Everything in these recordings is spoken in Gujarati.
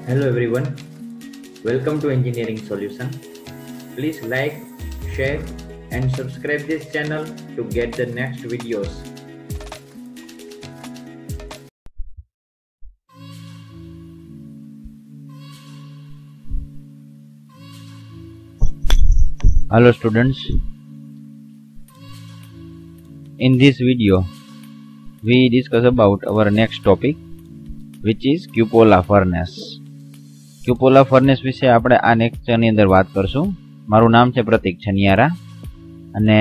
Hello everyone, welcome to Engineering Solution. Please like, share and subscribe this channel to get the next videos. Hello students, in this video we discuss about our next topic which is cupola furnace. Cupola furnace વિશે આપણે આ લેક્ચરની અંદર વાત કરશું. મારું નામ છે પ્રતીક છનિયારા અને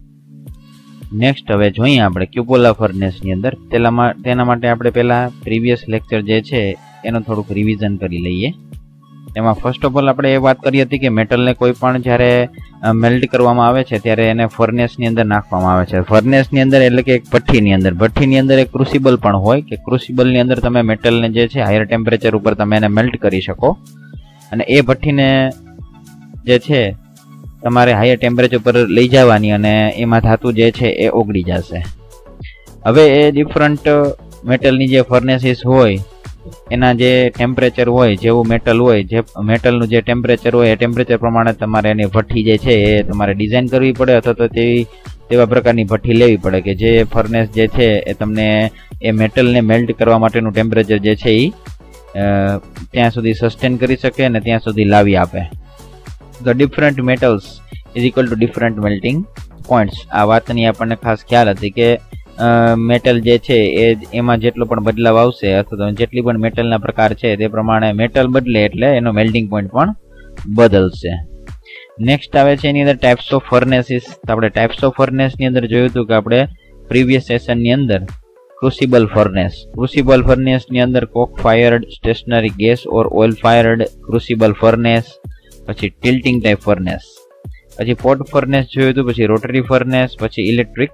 નેક્સ્ટ હવે જોઈએ આપણે cupola furnace ની અંદર તેના માટે આપણે પહેલા પ્રીવિયસ લેક્ચર જે છે એનો થોડુંક રિવિઝન કરી લઈએ. એમાં ફર્સ્ટ ઓફ ઓલ આપણે એ વાત કરી હતી કે મેટલને કોઈ પણ જ્યારે મેલ્ટ કરવામાં આવે છે ત્યારે એને ફર્નેસની અંદર નાખવામાં આવે છે. ફર્નેસની અંદર એટલે કે એક ભઠ્ઠીની અંદર એક ક્રુસિબલ પણ હોય કે ક્રુસિબલની અંદર તમે મેટલને જે છે હાયર ટેમ્પરેચર ઉપર તમે એને મેલ્ટ કરી શકો અને એ ભઠ્ઠીને જે છે તમારે હાયર ટેમ્પરેચર પર લઈ જવાની અને એમાં ધાતુ જે છે એ ઓગળી જશે. હવે એ ડિફરન્ટ મેટલની જે ફર્નેસીસ હોય એના જે ટેમ્પરેચર હોય, જેવું મેટલ હોય, જે મેટલનું જે ટેમ્પરેચર હોય એ ટેમ્પરેચર પ્રમાણે તમારે એની ભઠ્ઠી જે છે એ તમારે ડિઝાઇન કરવી પડે અથવા તો તેવા પ્રકારની ભઠ્ઠી લેવી પડે કે જે ફર્નેસ જે છે એ તમને એ મેટલને મેલ્ટ કરવા માટેનું ટેમ્પરેચર જે છે એ ત્યાં સુધી સસ્ટેન કરી શકે અને ત્યાં સુધી લાવી આપે. The different metals is equal to different melting points. આ વાતની આપણને ખાસ ખ્યાલ હતી કે મેટલ જે છે એમાં જેટલો પણ બદલાવ આવશે અથવા તો જેટલી પણ મેટલના પ્રકાર છે તે પ્રમાણે મેટલ બદલે એટલે એનો મેલ્ટિંગ પોઈન્ટ પણ બદલશે. નેક્સ્ટ આવે છે એની અંદર ટાઈપ્સ ઓફ ફર્નેસીસ. આપણે ટાઈપ્સ ઓફ ફર્નેસની અંદર જોયું હતું કે આપણે પ્રીવિયસ સેશનની અંદર ક્રુસિબલ ફર્નેસની અંદર coke fired stationary gas or oil fired crucible furnace, પછી ટિલ્ટિંગ ટાઈપ ફર્નેસ, પછી પોટ ફર્નેસ જોયું હતું, પછી રોટરી ફર્નેસ, પછી ઇલેક્ટ્રિક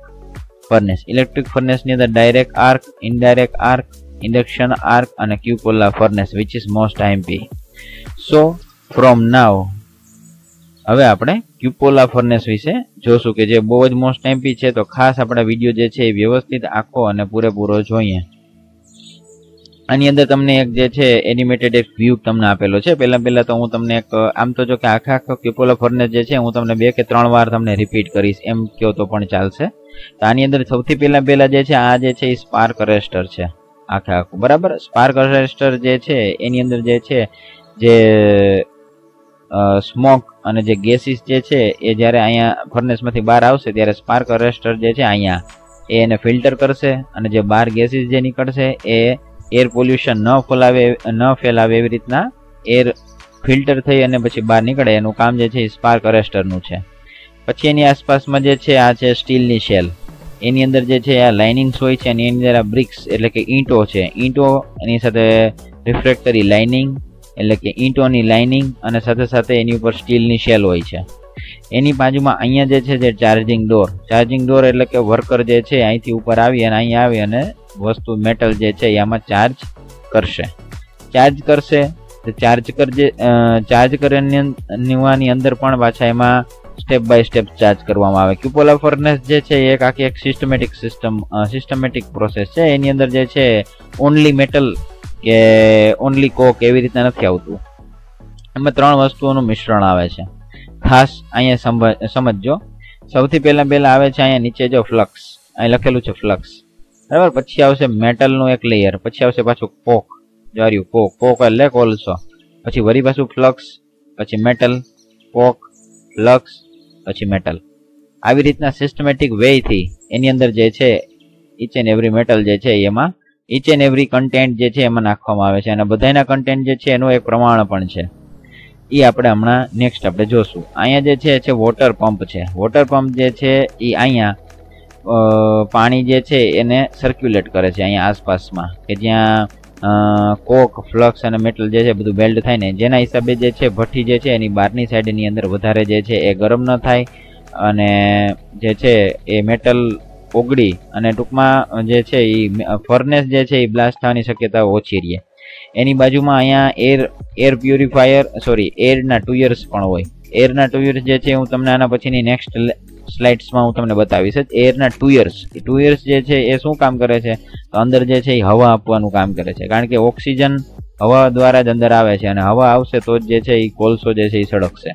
ફર્નેસ ની અંદર direct arc, indirect arc, induction arc અને cupola furnace which is most IMP. So from now હવે આપણે cupola furnace વિશે જોશું કે જે બહુ જ મોસ્ટ IMP છે. તો ખાસ આપણા વિડીયો જે છે એ વ્યવસ્થિત આખો અને પૂરેપૂરો જોઈએ. આની અંદર તમને એક જે છે એનિમેટેડ એક વ્યૂ તમને આપેલો છે. પહેલા તો હું તમને એક આમ તો જો કે આખો cupola furnace જે છે હું તમને 2 કે 3 વાર તમને રિપીટ કરીશ એમ કહો તો પણ ચાલશે. તો આની અંદર સૌથી પહેલા જે છે આ જે છે એ સ્પાર્ક અરેસ્ટર છે આખું, બરાબર. સ્પાર્ક અરેસ્ટર જે છે એની અંદર જે છે જે સ્મોક અને જે ગેસીસ જે છે એ જ્યારે અહીંયા ફર્નેસમાંથી બહાર આવશે ત્યારે સ્પાર્ક અરેસ્ટર જે છે અહીંયા એને ફિલ્ટર કરશે અને જે બહાર ગેસીસ જે નીકળશે એ એર પોલ્યુશન ન ફેલાવે એવી રીતના એર ફિલ્ટર થઈ અને પછી બહાર નીકળે એનું કામ જે છે એ સ્પાર્ક અરેસ્ટરનું છે. પછી એની આસપાસમાં જે છે આ છે સ્ટીલની શેલ. એની અંદર જે છે આ લાઇનિંગ્સ હોય છે અને એની અંદર આ બ્રિક્સ એટલે કે ઈંટો છે. ઈંટો એની સાથે રિફ્રેક્ટરી લાઇનિંગ એટલે કે ઈંટોની લાઇનિંગ અને સાથે એની ઉપર સ્ટીલની શેલ હોય છે. એની બાજુમાં અહીંયા જે છે જે ચાર્જિંગ ડોર એટલે કે વર્કર જે છે અહીંથી ઉપર આવી અને અહીંયા આવી અને વસ્તુ મેટલ જે છે આમાં ચાર્જ કરશે. તો ચાર્જ કરવાની અંદર પણ પાછા એમાં સ્ટેપ બાય સ્ટેપ ચાર્જ કરવામાં આવે. cupola furnace જે છે એક આખી એક સિસ્ટમેટિક પ્રોસેસ છે. એની અંદર જે છે ઓનલી મેટલ કે ઓનલી કોક એવી રીતના નથી આવતું. એમાં 3 વસ્તુઓનું મિશ્રણ આવે છે. ખાસ અહીંયા સમજજો. સૌથી પહેલા આવે છે અહીંયા નીચે જો ફ્લક્સ, અહીં લખેલું છે ફ્લક્સ, બરાબર. પછી આવશે મેટલનું એક લેયર, પછી આવશે પાછું કોક, કોક એટલે કોલસો, પછી વળી પાછું ફ્લક્સ, પછી મેટલ, કોક, ફ્લક્સ, પછી મેટલ. આવી રીતના સિસ્ટમેટિક વે થી એની અંદર જે છે ઈચ એન્ડ એવરી મેટલ જે છે એમાં ઈચ એન્ડ એવરી કન્ટેન્ટ જે છે એમાં નાખવામાં આવે છે અને બધાના કન્ટેન્ટ જે છે એનું એક પ્રમાણ પણ છે. એ આપણે હમણાં નેક્સ્ટ આપણે જોશું. અહીંયા જે છે વોટર પંપ છે. વોટર પંપ જે છે એ અહીંયા પાણી જે છે એને સર્ક્યુલેટ કરે છે અહીંયા આસપાસમાં કે જ્યાં કોક, ફ્લક્સ અને મેટલ જે છે બધું બેલ્ટ થાય ને જેના હિસાબે જે છે ભઠ્ઠી જે છે એની બહારની સાઈડની અંદર વધારે જે છે એ ગરમ ન થાય અને જે છે એ મેટલ ઓગળી અને ટૂંકમાં જે છે એ ફર્નેસ જે છે એ બ્લાસ્ટ થવાની શક્યતા ઓછી રહે. એની બાજુમાં અહીંયા એર પ્યુરિફાયર એરના ટુયર્સ પણ હોય. એરના ટુયર્સ જે છે હું તમને આના પછીની નેક્સ્ટ સ્લાઇડ્સમાં હું તમને બતાવીશ. એરના ટુયર્સ જે છે એ શું કામ કરે છે? તો અંદર જે છે એ હવા આપવાનું કામ કરે છે, કારણ કે ઓક્સિજન હવા દ્વારા જ અંદર આવે છે અને હવા આવશે તો જ જે છે એ કોલસો જે છે એ સળગશે.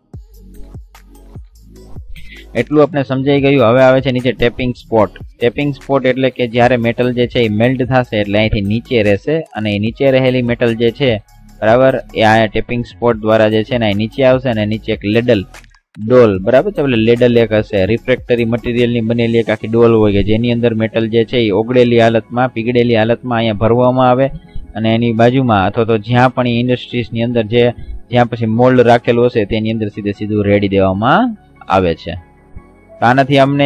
એટલું આપણે સમજાઈ ગયું. હવે આવે છે નીચે ટેપિંગ સ્પોટ. ટેપિંગ સ્પોટ એટલે કે જ્યારે મેટલ જે છે એ મેલ્ટ થશે એટલે અહીંથી નીચે રહેશે અને એ નીચે રહેલી મેટલ જે છે બરાબર એ આ ટેપિંગ સ્પોટ દ્વારા જે છે ને એ નીચે આવશે અને નીચે એક લેડલ ડોલ બરાબર છે એટલે લેડલ એક હશે રિફ્રેક્ટરી મટીરિયલની બનેલી એક આખી ડોલ હોય કે જેની અંદર મેટલ જે છે એ ઓગળેલી હાલતમાં પીગળેલી હાલતમાં અહીંયા ભરવામાં આવે અને એની બાજુમાં અથવા તો જ્યાં પણ એ ઇન્ડસ્ટ્રીઝની અંદર જ્યાં પછી મોલ્ડ રાખેલું હશે તેની અંદર સીધું રેડી દેવામાં આવે છે. આનાથી અમને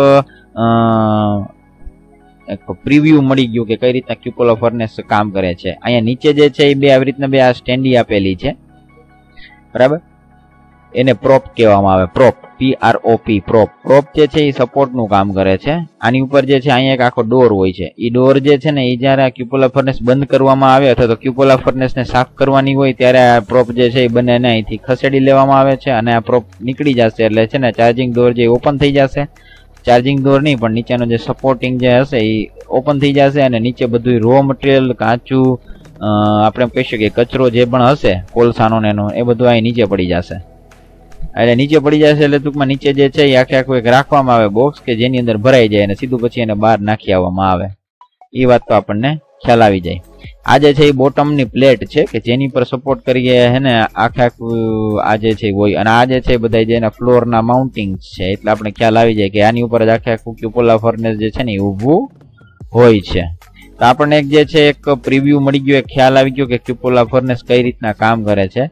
એક પ્રિવ્યુ મળી ગયું કે કઈ રીતના ક્યુપોલા ફર્નેસ કામ કરે છે. અહીંયા નીચે જે છે એ બે આવી રીતના બે આ સ્ટેન્ડી આપેલી છે બરાબર. એને પ્રોપ કહેવામાં આવે. પ્રોપ PROP પ્રોપ જે છે એ સપોર્ટનું કામ કરે છે. આની ઉપર જે છે અહીંયા એક આખો ડોર હોય છે. એ ડોર જે છે ને એ જ્યારે આ ક્યુપોલા ફર્નેસ બંધ કરવામાં આવે અથવા તો ક્યુપોલા ફર્નેસને સાફ કરવાની હોય ત્યારે આ પ્રોપ જે છે એ બંનેને અહીંથી ખસેડી લેવામાં આવે છે અને આ પ્રોપ નીકળી જશે એટલે છે ને ચાર્જિંગ ડોર જે ઓપન થઈ જશે. ચાર્જિંગ ડોર નહીં પણ નીચેનો જે સપોર્ટિંગ જે હશે એ ઓપન થઈ જશે અને નીચે બધું રો મટીરિયલ કાચું આપણે કહી શકીએ કચરો જે પણ હશે કોલસાનો એનો એ બધું અહીં નીચે પડી જશે. એટલે નીચે પડી જશે એટલે ટૂંકમાં નીચે જે છે એ આખું એક રાખવામાં આવે બોક્સ કે જેની અંદર ભરાઈ જાય અને સીધું પછી એને બહાર નાખી આવવામાં આવે. એ વાત તો આપણને ખ્યાલ આવી જાય. આ જે છે એ બોટમની પ્લેટ છે કે જેની પર સપોર્ટ કરીએ હે ને આખું આ જે છે હોય અને આ જે છે બધા જે એના ફ્લોરના માઉન્ટિંગ છે એટલે આપણે ખ્યાલ આવી જાય કે આની ઉપર જ આખું ક્યુપોલા ફર્નેસ જે છે ને એ ઊભું હોય છે. તો આપણને એક જે છે એક પ્રિવ્યુ મળી ગયો, એક ખ્યાલ આવી ગયો કે ક્યુપોલા ફર્નેસ કઈ રીતના કામ કરે છે.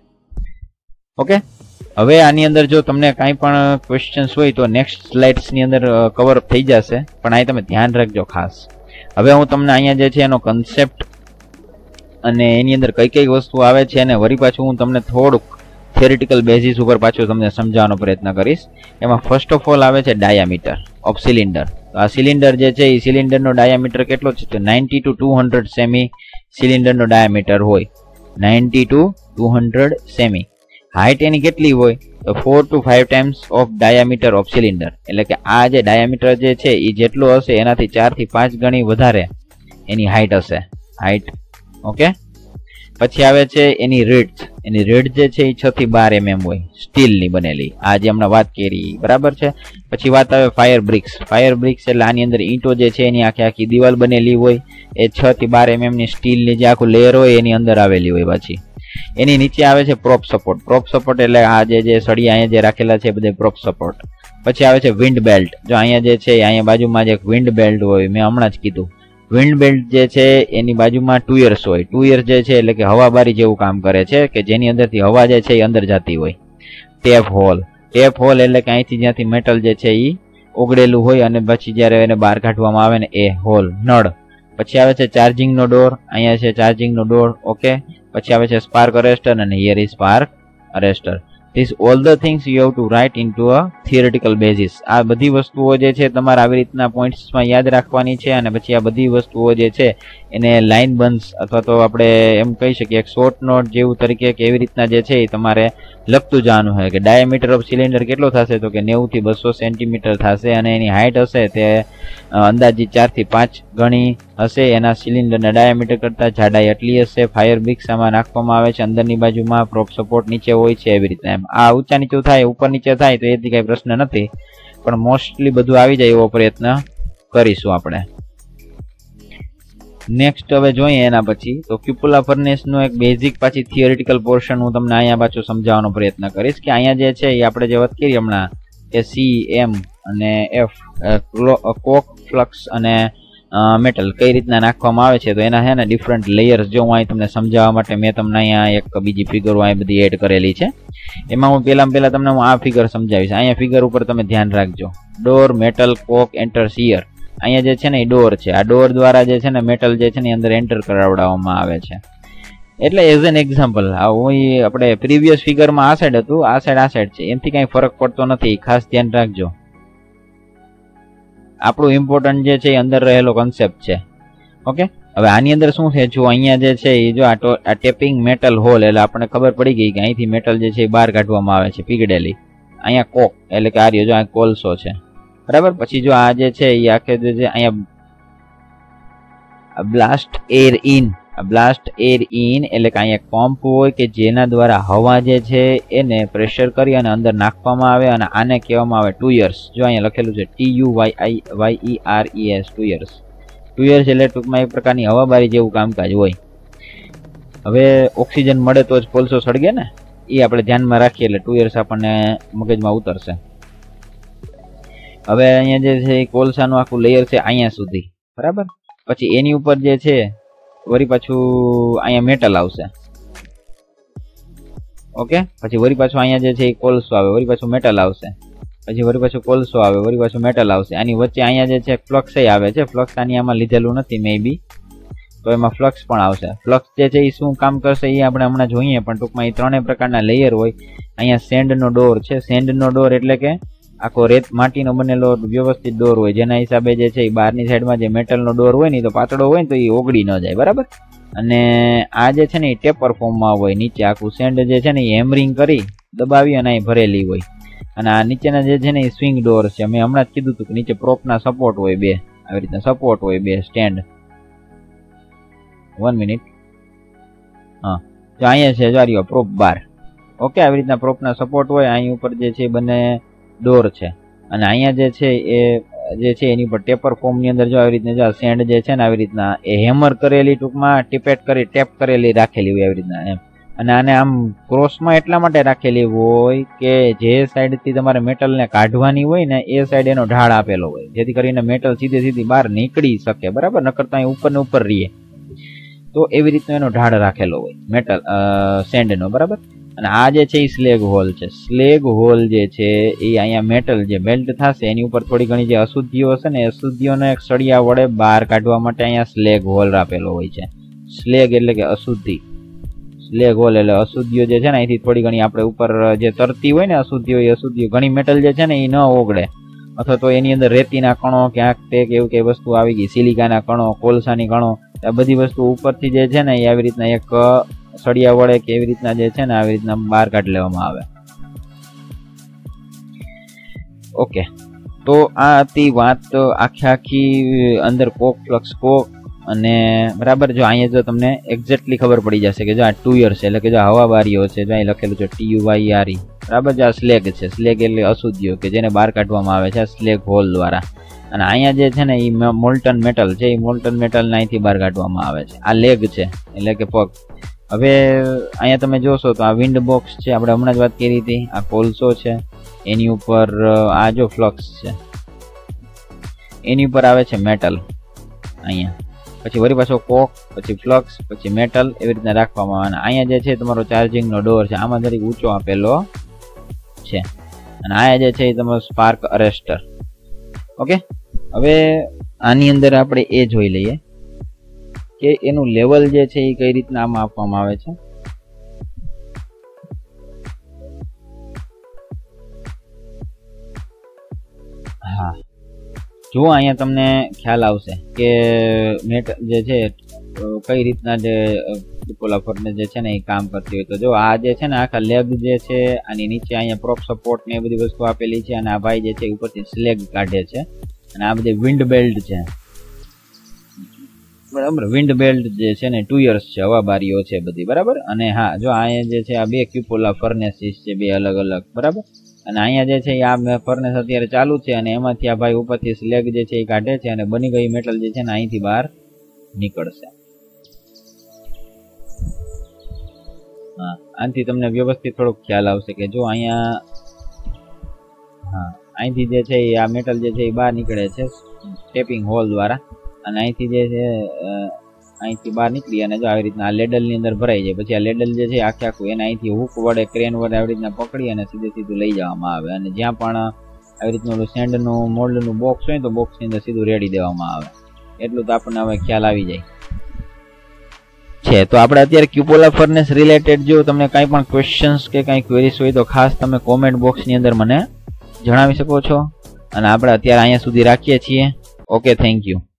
ઓકે, હવે આની અંદર જો તમને કાંઈ પણ ક્વેશ્ચન્સ હોય તો નેક્સ્ટ સ્લાઇડ્સની અંદર કવર થઈ જશે, પણ અહીં તમે ધ્યાન રાખજો ખાસ. હવે હું તમને અહીંયા જે છે એનો કન્સેપ્ટ અને એની અંદર કઈ કઈ વસ્તુ આવે છે અને વળી પાછું હું તમને થોડુંક થિયરિટિકલ બેઝિસ ઉપર પાછું તમને સમજાવવાનો પ્રયત્ન કરીશ. એમાં ફર્સ્ટ ઓફ ઓલ આવે છે ડાયામીટર ઓફ સિલિન્ડર. તો આ સિલિન્ડર જે છે એ સિલિન્ડરનો ડાયામીટર કેટલો છે તો 90 to 200 સેમી સિલિન્ડરનો ડાયામીટર હોય. 90 to 200 સેમી. હાઇટ એની કેટલી હોય તો 4 to 5 times of diameter of cylinder. એટલે કે આ જે ડાયામીટર જે છે એ જેટલો હશે એનાથી 4 થી 5 ગણી વધારે એની હાઇટ હશે. Height okay. પછી આવે છે એની રીડ્થ. એની રીડ્થ જે છે એ 6 થી 12 mm હોય, સ્ટીલની બનેલી. આ જે હમણાં વાત કરી બરાબર છે. પછી વાત આવે ફાયર બ્રિક્સ. ફાયર બ્રિક્સ એટલે આની અંદર ઈંટો જે છે એની આખી દિવાલ બનેલી હોય. એ 6 થી 12 mm ની સ્ટીલની જે આખું લેયર હોય એની અંદર આવેલી હોય. પછી એની નીચે આવે છે પ્રોપ સપોર્ટ. પ્રોપ સપોર્ટ એટલે આ જે સળિયા અહીંયા જે રાખેલા છે બધે પ્રોપ સપોર્ટ. પછી આવે છે વિન્ડ બેલ્ટ. જો અહીંયા જે છે અહીંયા બાજુમાં જે વિન્ડ બેલ્ટ હોય મેં હમણાં જ કીધું. વિન્ડ બેલ્ટ જે છે એની બાજુમાં ટુયર્સ હોય. ટુયર્સ જે છે એટલે કે હવાબારી જેવું કામ કરે છે કે જેની અંદરથી હવા જે છે એ અંદર જતી હોય. Tap hall. ટેપ હોલ એટલે કે અહીંથી જ્યાંથી મેટલ જે છે એ ઓગળેલું હોય અને પછી જ્યારે એને બહાર કાઢવામાં આવે ને એ હોલ. નળ. પછી આવે છે ચાર્જિંગનો ડોર. અહીંયા છે ચાર્જિંગનો ડોર. ઓકે. પછી આવે છે સ્પાર્ક અરેસ્ટર અને here is spark arrester. These all the things you have to write into a theoretical basis. આ બધી વસ્તુઓ જે છે તમારે આવી રીતના પોઈન્ટ્સમાં યાદ રાખવાની છે અને પછી આ બધી વસ્તુઓ જે છે એને લાઇન બંસ અથવા તો આપણે એમ કહી શકીએ એક શોર્ટ નોટ જેવું તરીકે કે એવી રીતના જે છે એ તમારે લખતું જવાનું હોય કે ડાયામીટર ઓફ સિલિન્ડર કેટલો થશે તો કે 90 થી 200 સેન્ટીમીટર થશે અને એની હાઇટ હશે તે અંદાજિત 4 થી 5 ગણી હશે. એના સિલિન્ડરના ડાયામીટર કરતાં જાડાઈ એટલી હશે. ફાયર બ્રિક્સ આમાં નાખવામાં આવે છે અંદરની બાજુમાં. પ્રોપ સપોર્ટ નીચે હોય છે એવી રીતના. એમ આ ઊંચા નીચું થાય ઉપર નીચે થાય તો એથી કઈ પ્રશ્ન નથી, પણ મોસ્ટલી બધું આવી જાય એવો પ્રયત્ન કરીશું આપણે. નેક્સ્ટ હવે જોઈએ એના પછી તો ક્યુપોલા ફર્નેસનો એક બેઝિક પાછી થિયરિટિકલ પોર્શન હું તમને અહીંયા પાછું સમજાવવાનો પ્રયત્ન કરીશ કે અહીંયા જે છે એ આપણે જે વાત કરી હમણાં કે સી એમ અને એફ કોક ફ્લક્સ અને મેટલ કઈ રીતના નાખવામાં આવે છે તો એના છે ને ડિફરન્ટ લેયર્સ. જો હું અહીં તમને સમજાવવા માટે મેં તમને અહીંયા એક બીજી ફિગરો અહીં બધી એડ કરેલી છે. એમાં હું પહેલા તમને હું આ ફિગર સમજાવીશ. અહીંયા ફિગર ઉપર તમે ધ્યાન રાખજો. Door, metal, coke, enter, shear. અહીંયા જે છે ને એ ડોર છે. આ ડોર દ્વારા જે છે ને મેટલ જે છે ને અંદર એન્ટર કરાવડાવવામાં આવે છે. એટલે એઝ એન એક્ઝામ્પલ હું આપણે પ્રીવિયસ ફિગરમાં આ સાઈડ હતું, આ સાઈડ છે, એમથી કઈ ફરક પડતો નથી, ખાસ ધ્યાન રાખજો. આપણું ઇમ્પોર્ટન્ટ જે છે એ અંદર રહેલો કન્સેપ્ટ છે. ઓકે. હવે આની અંદર શું છે જો અહીંયા જે છે એ જો આ ટેપિંગ મેટલ હોલ એટલે આપણને ખબર પડી ગઈ કે અહીંથી મેટલ જે છે એ બહાર કાઢવામાં આવે છે પીગળેલી. અહીંયા કોક એટલે કે આ રહ્યો જો આ કોલસો છે બરાબર. પછી જો આ જે છે એ આખે જે છે અહીંયા blast air in blast air in એટલે કે અહીંયા પંપ હોય કે જેના દ્વારા હવા જે છે એને પ્રેશર કરી અને અંદર નાખવામાં આવે, અને આને કહેવામાં આવે ટુયર્સ. જો અહીંયા લખેલું છે TUYERES ટુયર્સ. ટુયર્સ એટલે ટૂંકમાં એક પ્રકારની હવાબારી જેવું કામકાજ હોય. હવે ઓક્સિજન મળે તો જ કોલસો સળગે ને, એ આપણે ધ્યાનમાં રાખીએ એટલે ટુયર્સ આપણને મગજમાં ઉતરશે. હવે અહીંયા જે છે કોલસાનું આખું લેયર છે અહીંયા સુધી, બરાબર. પછી એની ઉપર જે છે વળી પાછું અહીંયા મેટલ આવશે. ઓકે, પછી વળી પાછું અહીંયા જે છે એ કોલસો આવે, વળી પાછું મેટલ આવશે, પછી વળી પાછું કોલસો આવે, વળી પાછું મેટલ આવશે. આની વચ્ચે અહીંયા જે છે ફ્લક્સ આવે છે. ફ્લક્સ આની આમાં લીધેલું નથી મે બી, તો એમાં ફ્લક્સ પણ આવશે. ફ્લક્સ જે છે એ શું કામ કરશે એ આપણે હમણાં જોઈએ, પણ ટૂંકમાં એ ત્રણેય પ્રકારના લેયર હોય. અહીંયા સેન્ડનો ડોર છે. સેન્ડનો ડોર એટલે કે આખો રેત માટીનો બનેલો વ્યવસ્થિત ડોર હોય, જેના હિસાબે જે છે એ બહારની સાઈડમાં જે મેટલનો ડોર હોય ને તો પાતળો હોય ને તો એ ઓગળી ન જાય, બરાબર. અને આ જે છે ને એ ટેપર ફોર્મમાં હોય. નીચે આખું સેન્ડ જે છે ને એ હેમરિંગ કરી દબાવી અને અહીં ભરેલી હોય. અને આ નીચેના જે છે ને એ સ્વિંગ ડોર છે. મેં હમણાં જ કીધું હતું કે નીચે પ્રોપના સપોર્ટ હોય બે, આવી રીતના સપોર્ટ હોય બે સ્ટેન્ડ. 1 મિનિટ. હા, જો અહીંયા છે જો પ્રોપ બાર. ઓકે, આવી રીતના પ્રોપના સપોર્ટ હોય. અહીં ઉપર જે છે બંને ડોર છે, અને અહીંયા જે છે એ જે છે એની ઉપર ટેપર ફોર્મની અંદર જો આવી રીતના જો સેન્ડ જે છે ને આવી રીતના એ હેમર કરેલી, ટૂંકમાં ટીપેટ કરી ટેપ કરેલી રાખેલી હોય આવી રીતના એમ. અને આને આમ ક્રોસમાં એટલા માટે રાખેલી હોય કે જે સાઈડથી તમારે મેટલને કાઢવાની હોય ને એ સાઈડ એનો ઢાળ આપેલો હોય, જેથી કરીને મેટલ સીધી બહાર નીકળી શકે, બરાબર. નકર તો અહીં ઉપર ને ઉપર રહીએ, તો એવી રીતનો એનો ઢાળ રાખેલો હોય મેટલ સેન્ડનો, બરાબર. અને આ જે છે એ સ્લેગ હોલ છે. સ્લેગ હોલ જે છે એ અહીંયા મેટલ જે મેલ્ટ થશે એની ઉપર થોડી ઘણી જે અશુદ્ધિઓ હશે ને એ અશુદ્ધિઓને એક સળિયા વડે બહાર કાઢવા માટે અહીંયા સ્લેગ હોલ આપેલો હોય છે. સ્લેગ એટલે કે અશુદ્ધિ, સ્લેગ હોલ એટલે અશુદ્ધિઓ જે છે ને અહીંથી થોડી ઘણી આપણે ઉપર જે તરતી હોય ને અશુદ્ધિઓ, એ અશુદ્ધિઓ ઘણી મેટલ જે છે ને એ ન ઓગળે, અથવા તો એની અંદર રેતીના કણો ક્યાંક તે એવું કઈ વસ્તુ આવી ગઈ, સિલિકાના કણો, કોલસાની કણો, આ બધી વસ્તુ ઉપરથી જે છે ને એ આવી રીતના એક સળિયા વડે કે એવી રીતના જે છે ને આવી રીતના બહાર કાઢી લેવામાં આવે. ઓકે, તો આ હતી વાત આખી અંદર કોક ફ્લક્સ કોક અને બરાબર. જો અહીંયા જો તમને એક્ઝેક્ટલી ખબર પડી જશે કે જો આ ટુયર્સ છે એટલે કે જો હવાબારીઓ છે, જો અહીં લખેલું છે TUYERE, બરાબર. જો આ સ્લેગ છે, સ્લેગ એટલે અશુદ્ધિઓ કે જેને બહાર કાઢવામાં આવે છે સ્લેગ હોલ દ્વારા. અને અહીંયા જે છે ને એ મોલ્ટન મેટલ છે, એ મોલ્ટન મેટલને અહીંથી બહાર કાઢવામાં આવે છે. આ લેગ છે એટલે કે પગ. હવે અહીંયા તમે જોશો તો આ વિન્ડ બોક્સ છે, આપણે હમણાં જ વાત કરી હતી. આ કોલસો છે, એની ઉપર આ જો ફ્લક્સ છે, એની ઉપર આવે છે મેટલ અહીંયા, પછી વળી પાછો કોક, પછી ફ્લક્સ, પછી મેટલ, એવી રીતના રાખવામાં આવે. અને અહીંયા જે છે તમારો ચાર્જિંગનો ડોર છે, આમાં જરીક ઊંચો આપેલો છે. અને આ જે છે એ તમારો સ્પાર્ક અરેસ્ટર. ઓકે, હવે આની અંદર આપણે એ જોઈ લઈએ કે એનું લેવલ જે છે એ કઈ રીતના આમાં આપવામાં આવે છે. હા, જો અહીંયા તમને ખ્યાલ આવશે કે મેટ જે છે કઈ રીતના જે કુપોલા ફર્નેસ જે છે ને એ કામ કરતી હોય. તો જો આ જે છે ને આખા લેગ જે છે, આની નીચે અહીંયા પ્રોપ સપોર્ટ ને એ બધી વસ્તુ આપેલી છે, અને આ ભાઈ જે છે ઉપરથી સ્લેગ કાઢે છે. અને આ બધી વિન્ડ બેલ્ટ છે, બરાબર. વિન્ડ બેલ્ટ જે છે ને ટુયર્સ છે, હવાબારીઓ છે બધી, બરાબર. અને હા, જો અહીંયા જે છે આ બે ક્યુપોલા ફર્નેસીસ છે, બે અલગ અલગ, બરાબર. અને અહીંયા જે છે આ ફર્નેસ અત્યારે ચાલુ છે, અને એમાંથી આ ભાઈ ઉપરથી સ્લેગ જે છે એ કાઢે છે, અને બની ગઈ મેટલ જે છે ને અહીંથી બહાર નીકળશે. હા, આનાથી તમને વ્યવસ્થિત થોડોક ખ્યાલ આવશે કે જો અહીંયા હા અહીંથી જે છે આ મેટલ જે છે એ બહાર નીકળે છે ટેપિંગ હોલ દ્વારા, અને અહીંથી જે છે અહીંથી બહાર નીકળી અને જો આવી રીતના આ લેડલની અંદર ભરાઈ જાય. પછી આ લેડલ જે છે આખે આખું એને અહીંથી હુક વડે ક્રેન વડે આવી રીતના પકડી અને સીધું લઈ જવામાં આવે. અને જ્યાં પણ આવી રીતનું સેન્ડનું મોલ્ડનું બોક્સ હોય તો બોક્સની અંદર સીધું રેડી દેવામાં આવે. એટલું તો આપણને હવે ખ્યાલ આવી જાય છે. તો આપણે અત્યારે ક્યુપોલા ફર્નેસ રિલેટેડ જો તમને કાંઈ પણ ક્વેશ્ચન્સ કે કાંઈ ક્વેરીઝ હોય તો ખાસ તમે કોમેન્ટ બોક્સની અંદર મને જણાવી શકો છો. અને આપણે અત્યારે અહીંયા સુધી રાખીએ છીએ. Okay, thank you.